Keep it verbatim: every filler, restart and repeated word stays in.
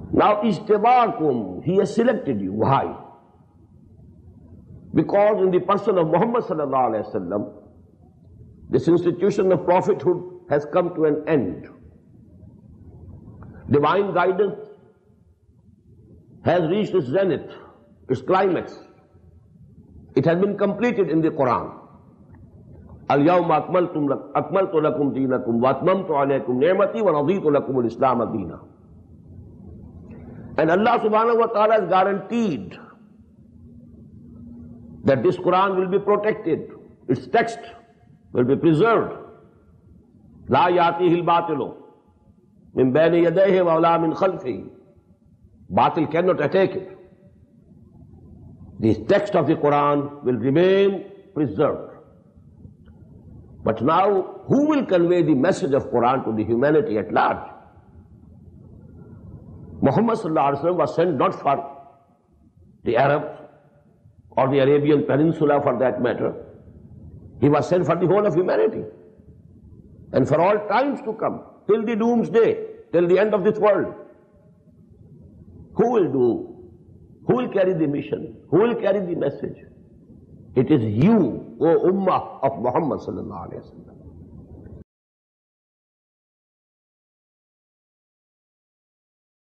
Now, ijtabakum, he has selected you. Why? Because in the person of Muhammad sallallahu alaihi wasallam, this institution of prophethood has come to an end. Divine guidance has reached its zenith, its climax. It has been completed in the Quran. Al-yawma akmaltu lakum deenakum wa atmamtu alaykum ni'mati wa raditu lakum al-islam deena. And Allah subhanahu wa ta'ala has guaranteed that this Quran will be protected, its text will be preserved. La yatihi al-batilu min bayni yadayhi wa la min khalfihi. Batil cannot attack it. The text of the Quran will remain preserved. But now, who will convey the message of Quran to the humanity at large? Muhammad sallallahu alaihi wasallam was sent not for the Arabs or the Arabian Peninsula for that matter. He was sent for the whole of humanity. And for all times to come, till the doomsday, till the end of this world. Who will do? Who will carry the mission? Who will carry the message? It is you, O Ummah of Muhammad sallallahu alaihi wasallam.